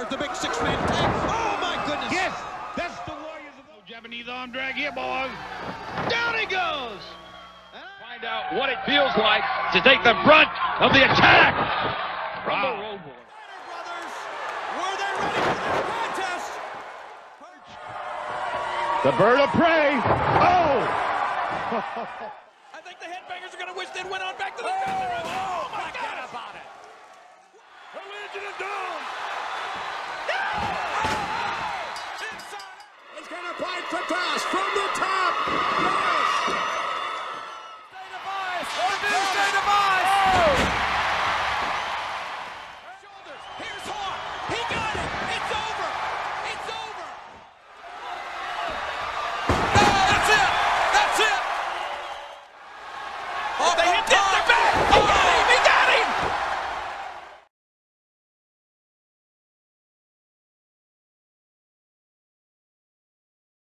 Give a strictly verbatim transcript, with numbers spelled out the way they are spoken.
the big six-man tag. Oh, my goodness. Yes, that's the Warriors of the Japanese arm drag here, boys. Down he goes. Find out what it feels like to take the brunt of the attack from Wow. the Road Boys. Brothers, were they ready for this contest? The bird of prey. Oh! I think the Headbangers are going to wish they'd went on back to the dressing room. Oh, my God. about it. The Legion of Doom. He's going to fight for toss from the top. Yes. State of ice. Or new state of ice. Oh. Shoulders. Here's Hawk. He got it.